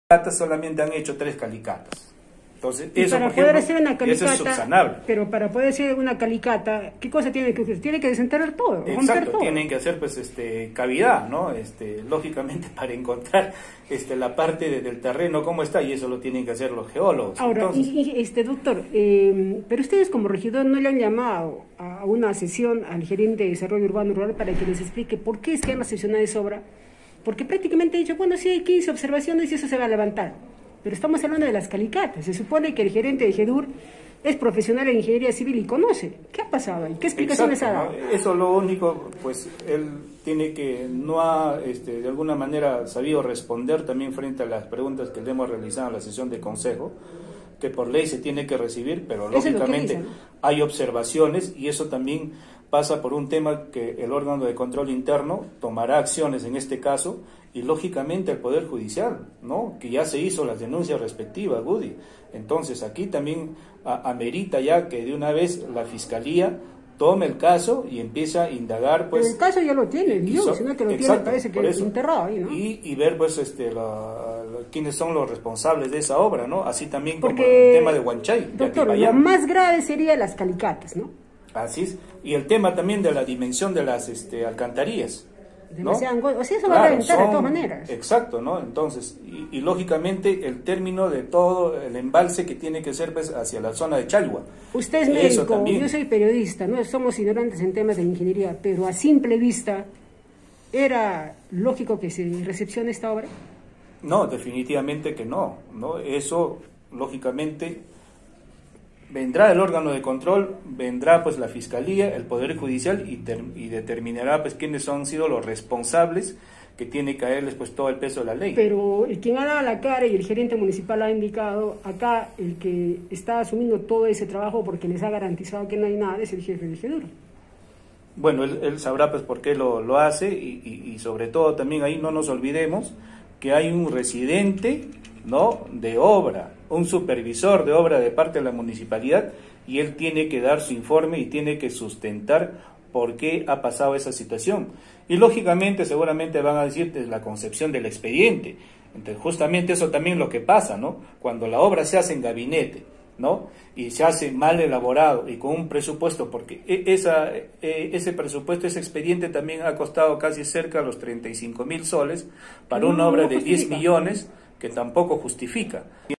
calicatas solamente han hecho 3 calicatas. Entonces, y eso, para por poder ejemplo, hacer una eso calicata, es subsanable. pero para poder hacer una calicata, ¿qué cosa tiene que hacer? Tiene que desenterrar todo, romper Exacto, todo. tienen que hacer pues cavidad, ¿no? Lógicamente para encontrar la parte del terreno cómo está, y eso lo tienen que hacer los geólogos. Ahora, Entonces, doctor, pero ustedes como regidor no le han llamado a una sesión al gerente de desarrollo urbano rural para que les explique por qué es que han sesionado esa obra, porque prácticamente ha dicho, bueno, sí hay 15 observaciones y eso se va a levantar, pero estamos hablando de las calicatas. Se supone que el gerente de GEDUR es profesional en ingeniería civil y conoce. ¿Qué ha pasado ahí? ¿Qué explicaciones ha dado? ¿no? Eso lo único, pues él tiene que, no ha de alguna manera sabido responder también frente a las preguntas que le hemos realizado en la sesión de consejo, que por ley se tiene que recibir, pero lógicamente dice, ¿no? Hay observaciones, y eso también pasa por un tema que el órgano de control interno tomará acciones en este caso, y lógicamente el Poder Judicial, ¿no? Que ya se hizo las denuncias respectivas, Woody. Entonces aquí también amerita ya que de una vez la Fiscalía tome el caso y empieza a indagar, pues... Pero el caso ya lo tiene, sino que lo tiene, parece que es enterrado ahí, ¿no? Y ver, pues, quiénes son los responsables de esa obra, ¿no? Así también porque, como el tema de Huanchay. Doctor, lo más grave sería las calicatas, ¿no? Así es. Y el tema también de la dimensión de las alcantarillas, ¿no? O sea, eso va a reventar de todas maneras. Exacto, ¿no? Entonces, y lógicamente el término de todo el embalse que tiene que ser, pues, hacia la zona de Chalhua. Usted es médico, yo soy periodista, no somos ignorantes en temas de ingeniería, pero a simple vista, ¿era lógico que se recepcione esta obra? No, definitivamente que no, ¿no? Eso, lógicamente, vendrá el órgano de control, vendrá pues la Fiscalía, el Poder Judicial, y determinará pues quiénes han sido los responsables, que tiene que caerles pues todo el peso de la ley. Pero el quien ha dado la cara y el gerente municipal ha indicado, acá el que está asumiendo todo ese trabajo porque les ha garantizado que no hay nada es el jefe de GEDUR. Bueno, él sabrá pues por qué lo hace, y sobre todo también ahí no nos olvidemos que hay un residente, ¿no?, de obra, un supervisor de obra de parte de la municipalidad, y él tiene que dar su informe y tiene que sustentar por qué ha pasado esa situación. Y lógicamente seguramente van a decir desde la concepción del expediente. Entonces justamente eso también es lo que pasa, ¿no? Cuando la obra se hace en gabinete, ¿no?, y se hace mal elaborado y con un presupuesto, porque ese presupuesto, ese expediente también ha costado casi cerca de los 35.000 soles para una obra de 10 millones, que tampoco justifica.